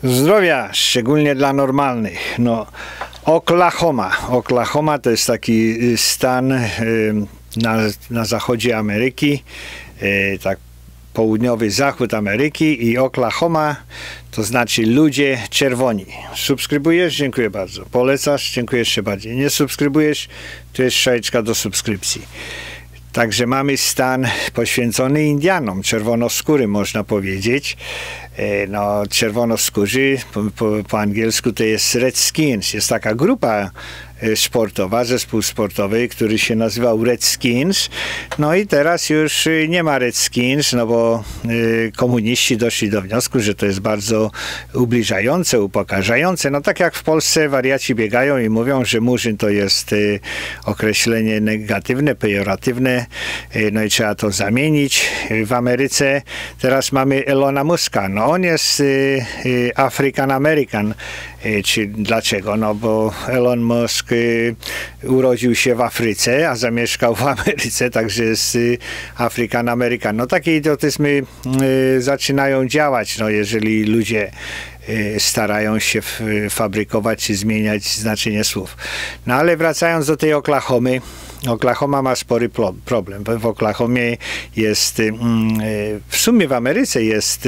Zdrowia, szczególnie dla normalnych. No, Oklahoma to jest taki stan na zachodzie Ameryki, tak południowy zachód Ameryki, i Oklahoma to znaczy ludzie czerwoni. Subskrybujesz? Dziękuję bardzo. Polecasz? Dziękuję jeszcze bardziej. Nie subskrybujesz? To jest strzałeczka do subskrypcji. Także mamy stan poświęcony Indianom, czerwonoskórym można powiedzieć. No, czerwonoskórzy po angielsku to jest Redskins. Jest taka grupa sportowa, zespół sportowy, który się nazywał Redskins. No i teraz już nie ma Redskins, no bo komuniści doszli do wniosku, że to jest bardzo ubliżające, upokarzające. No tak jak w Polsce wariaci biegają i mówią, że Murzyn to jest określenie negatywne, pejoratywne, no i trzeba to zamienić. W Ameryce teraz mamy Elona Muska. No on jest African American. Dlaczego? No bo Elon Musk urodził się w Afryce, a zamieszkał w Ameryce, także jest African American. No takie idiotyzmy zaczynają działać, no jeżeli ludzie starają się fabrykować czy zmieniać znaczenie słów. No ale wracając do tej Oklahomy, Oklahoma ma spory problem. W Oklahomie jest, w sumie w Ameryce jest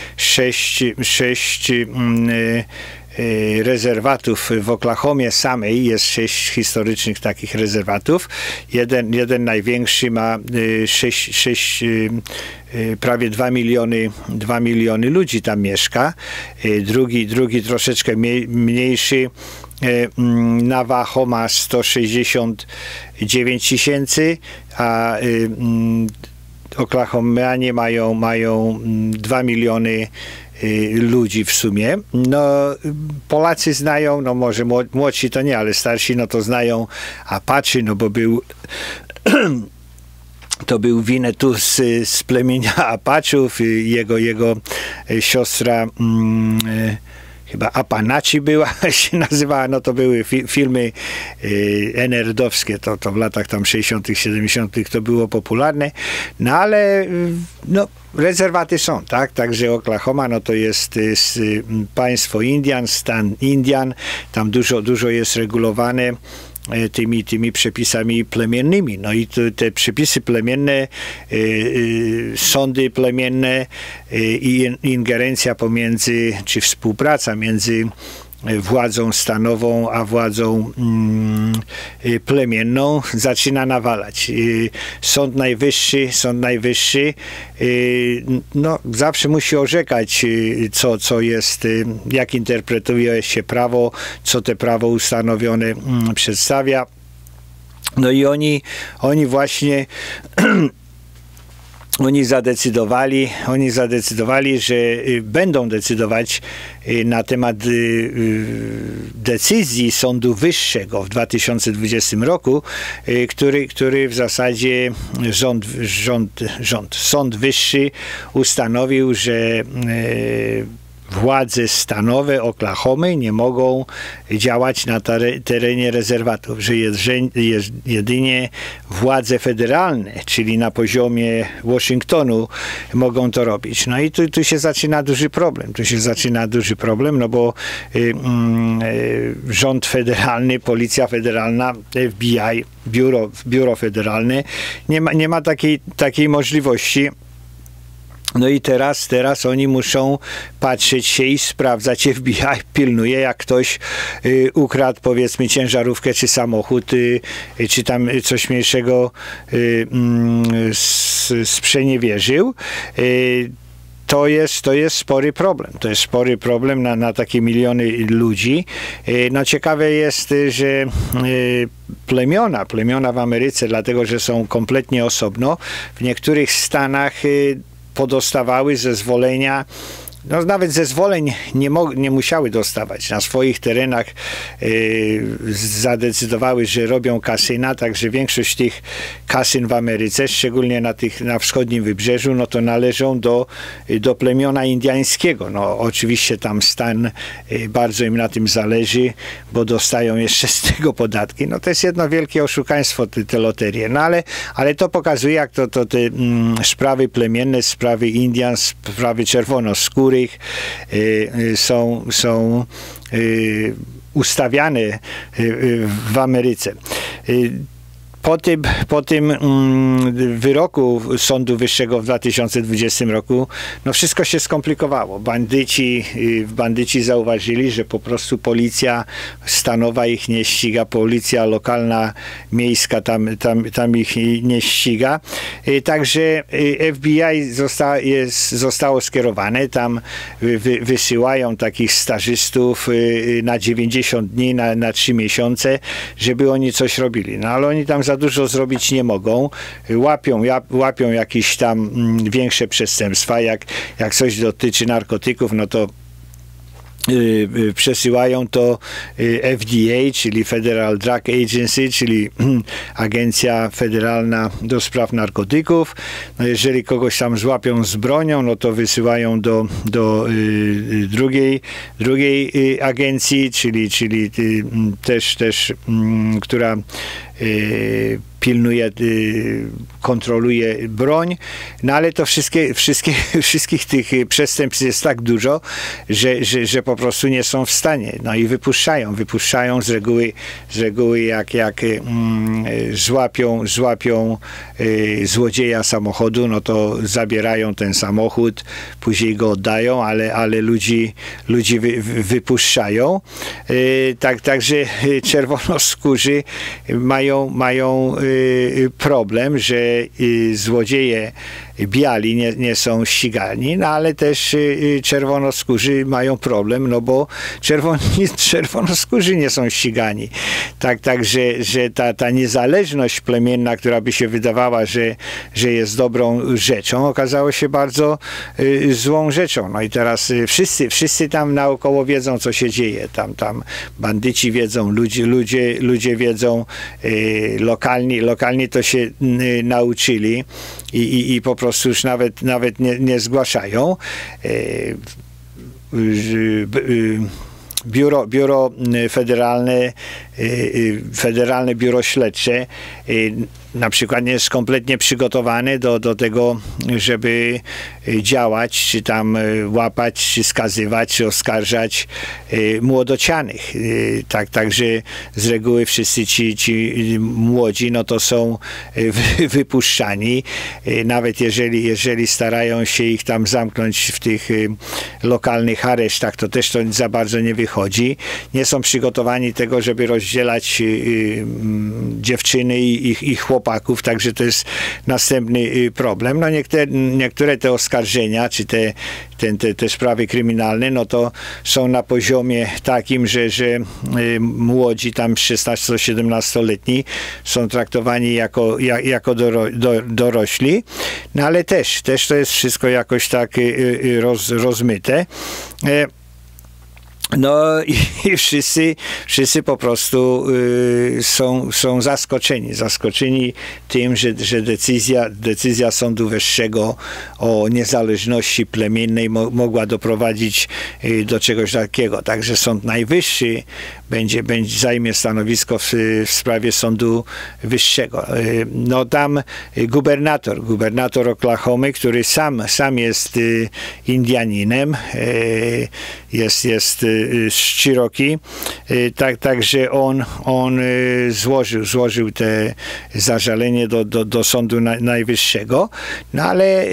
sześć rezerwatów. W Oklahomie samej jest 6 historycznych takich rezerwatów. Jeden największy ma prawie 2 miliony ludzi tam mieszka. Drugi troszeczkę mniejszy, Navajo, ma 169 tysięcy, a Oklahomianie mają 2 miliony ludzi w sumie. No, Polacy znają, no może młodsi to nie, ale starsi no to znają Apache, no bo to był Winnetou z plemienia Apachów, jego siostra chyba Apanachi była, się nazywała, no to były filmy NR-dowskie, to w latach tam 60., 70. to było popularne, no ale no, rezerwaty są, tak? Także Oklahoma, no to jest państwo Indian, stan Indian, tam dużo jest regulowane tymi przepisami plemiennymi. No i te przepisy plemienne, sądy plemienne i ingerencja pomiędzy, czy współpraca między władzą stanową a władzą plemienną zaczyna nawalać. Sąd Najwyższy no, zawsze musi orzekać, co jest, jak interpretuje się prawo, co te prawo ustanowione przedstawia. No i oni właśnie Oni zadecydowali, że będą decydować na temat decyzji Sądu Wyższego w 2020 roku, który w zasadzie Sąd Wyższy ustanowił, że władze stanowe Oklahomy nie mogą działać na terenie rezerwatów, że jedynie władze federalne, czyli na poziomie Waszyngtonu, mogą to robić. No i tu się zaczyna duży problem. No bo rząd federalny, policja federalna, FBI, biuro federalne nie ma takiej możliwości. No i teraz oni muszą patrzeć się i sprawdzać. FBI pilnuje, jak ktoś ukradł, powiedzmy, ciężarówkę czy samochód, czy tam coś mniejszego sprzeniewierzył. To jest spory problem. To jest spory problem na takie miliony ludzi. No ciekawe jest, że plemiona w Ameryce, dlatego że są kompletnie osobno, w niektórych stanach podostawały zezwolenia, no nawet zezwoleń nie musiały dostawać. Na swoich terenach zadecydowały, że robią kasyna, także większość tych kasyn w Ameryce, szczególnie na wschodnim wybrzeżu, no to należą do plemiona indiańskiego. No oczywiście tam stan bardzo im na tym zależy, bo dostają jeszcze z tego podatki. No to jest jedno wielkie oszukaństwo, te loterie. No ale to pokazuje, jak to te sprawy plemienne, sprawy Indian, sprawy czerwonoskórych, których są ustawiane w Ameryce. Po tym wyroku Sądu Wyższego w 2020 roku, no wszystko się skomplikowało. Bandyci zauważyli, że po prostu policja stanowa ich nie ściga, policja lokalna, miejska tam ich nie ściga. Także FBI zostało skierowane, tam wysyłają takich stażystów na 90 dni, na 3 miesiące, żeby oni coś robili. No ale oni tam za dużo zrobić nie mogą. Łapią jakieś tam większe przestępstwa, jak coś dotyczy narkotyków, no to przesyłają to FDA, czyli Federal Drug Agency, czyli Agencja Federalna do Spraw Narkotyków. No jeżeli kogoś tam złapią z bronią, no to wysyłają do drugiej agencji, czyli też która pilnuje, kontroluje broń, no ale to wszystkich tych przestępstw jest tak dużo, że po prostu nie są w stanie. No i wypuszczają z reguły jak złapią złodzieja samochodu, no to zabierają ten samochód, później go oddają, ale ludzi wypuszczają. Także czerwonoskórzy mają problem, że złodzieje biali nie są ścigani, no ale też czerwonoskórzy mają problem, no bo czerwonoskórzy nie są ścigani. Także że ta niezależność plemienna, która by się wydawała, że jest dobrą rzeczą, okazało się bardzo złą rzeczą. No i teraz wszyscy tam naokoło wiedzą, co się dzieje. Tam bandyci wiedzą, ludzie wiedzą, lokalni to się nauczyli i po prostu już nawet nie zgłaszają. Biuro Federalne Biuro Śledcze na przykład nie jest kompletnie przygotowane do tego, żeby działać, czy tam łapać, czy skazywać, czy oskarżać młodocianych. Także z reguły wszyscy ci młodzi, no to są wypuszczani. Nawet jeżeli starają się ich tam zamknąć w tych lokalnych aresztach, to też to za bardzo nie wychodzi. Nie są przygotowani tego, żeby rozdzielać dziewczyny i chłopaków, także to jest następny problem. No niektóre te oskarżenia, czy te sprawy kryminalne, no to są na poziomie takim, że młodzi, tam 16-17-letni są traktowani jako dorośli, no ale też to jest wszystko jakoś tak rozmyte. No i wszyscy po prostu są zaskoczeni tym, że decyzja Sądu Wyższego o niezależności plemiennej mogła doprowadzić do czegoś takiego. Także Sąd Najwyższy zajmie stanowisko w sprawie Sądu Wyższego. No tam gubernator Oklahomy, który sam jest Indianinem, jest z Cherokee, także on złożył te zażalenie do Sądu Najwyższego, no ale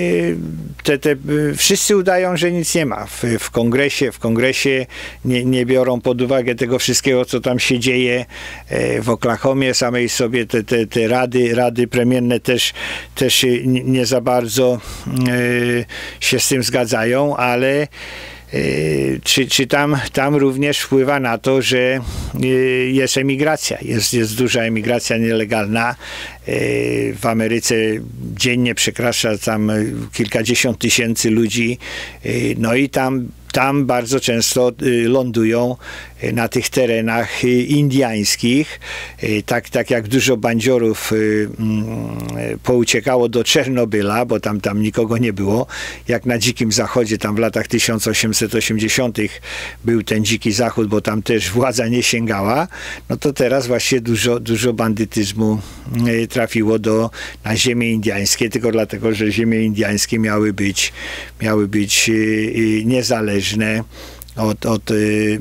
wszyscy udają, że nic nie ma. W kongresie nie biorą pod uwagę tego wszystkiego, co tam się dzieje w Oklahomie samej sobie. Te rady plemienne też nie za bardzo się z tym zgadzają, ale czy tam również wpływa na to, że jest emigracja, jest duża emigracja nielegalna. W Ameryce dziennie przekracza tam kilkadziesiąt tysięcy ludzi, no i tam tam bardzo często lądują na tych terenach indyjskich, tak jak dużo bandziorów pouciekało do Czernobyla, bo tam nikogo nie było, jak na Dzikim Zachodzie, tam w latach 1880 był ten Dziki Zachód, bo tam też władza nie sięgała, no to teraz właśnie dużo bandytyzmu trafiło na ziemie indyjskie, tylko dlatego, że ziemie indyjskie miały być niezależne od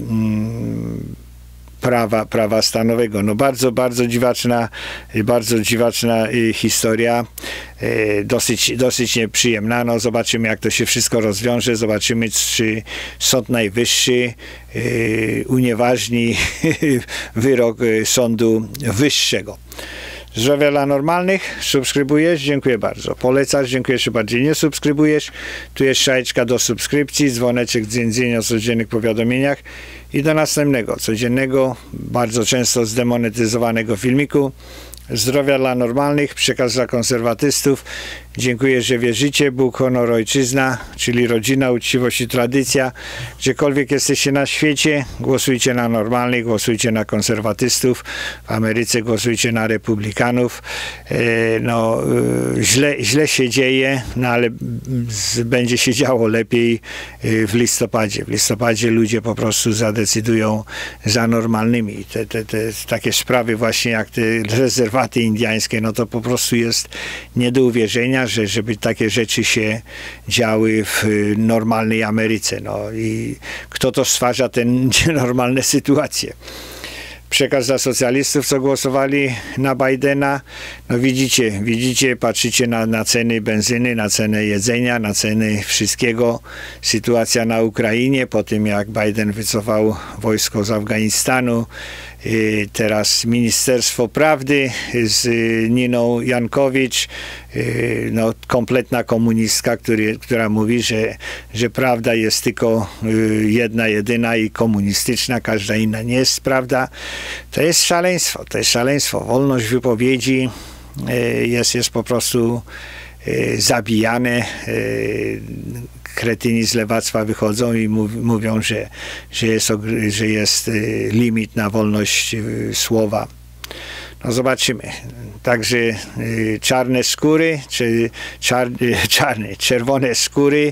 prawa stanowego. No bardzo dziwaczna historia, dosyć nieprzyjemna. No zobaczymy, jak to się wszystko rozwiąże, zobaczymy, czy Sąd Najwyższy unieważni wyrok Sądu Wyższego. Zdrowia dla normalnych. Subskrybujesz? Dziękuję bardzo. Polecasz? Dziękuję, że bardziej nie subskrybujesz. Tu jest strzałeczka do subskrypcji, dzwoneczek dzwonienia o codziennych powiadomieniach i do następnego, codziennego, bardzo często zdemonetyzowanego filmiku. Zdrowia dla normalnych, przekaz dla konserwatystów. Dziękuję, że wierzycie. Bóg, honor, ojczyzna, czyli rodzina, uczciwość i tradycja. Gdziekolwiek jesteście na świecie, głosujcie na normalnych, głosujcie na konserwatystów. W Ameryce głosujcie na republikanów. Źle się dzieje, no ale będzie się działo lepiej w listopadzie. W listopadzie ludzie po prostu zadecydują za normalnymi. Te takie sprawy właśnie jak te rezerwaty indyjskie, no to po prostu jest nie do uwierzenia, żeby takie rzeczy się działy w normalnej Ameryce. No i kto to stwarza te nienormalne sytuacje? Przekaz dla socjalistów, co głosowali na Bidena. No widzicie, patrzycie na ceny benzyny, na cenę jedzenia, na ceny wszystkiego. Sytuacja na Ukrainie, po tym jak Biden wycofał wojsko z Afganistanu. Teraz Ministerstwo Prawdy z Niną Jankowicz, no, kompletna komunistka, która mówi, że prawda jest tylko jedna, jedyna i komunistyczna, każda inna nie jest prawda. To jest szaleństwo. Wolność wypowiedzi jest po prostu zabijane. Kretyni z lewactwa wychodzą i mówią, że jest limit na wolność słowa. No zobaczymy. Także czarne skóry, czy czerwone skóry,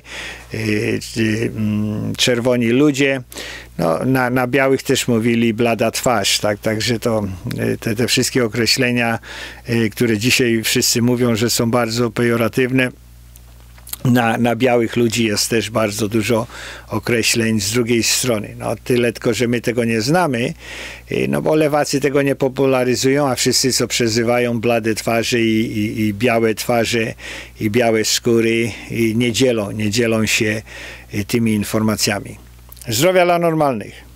czerwoni ludzie. No, na białych też mówili blada twarz, tak? Także to te wszystkie określenia, które dzisiaj wszyscy mówią, że są bardzo pejoratywne, na białych ludzi jest też bardzo dużo określeń z drugiej strony. No tyle tylko, że my tego nie znamy, no bo lewacy tego nie popularyzują, a wszyscy, co przezywają blade twarze i białe twarze i białe skóry, i nie dzielą się tymi informacjami. Zdrowia dla normalnych.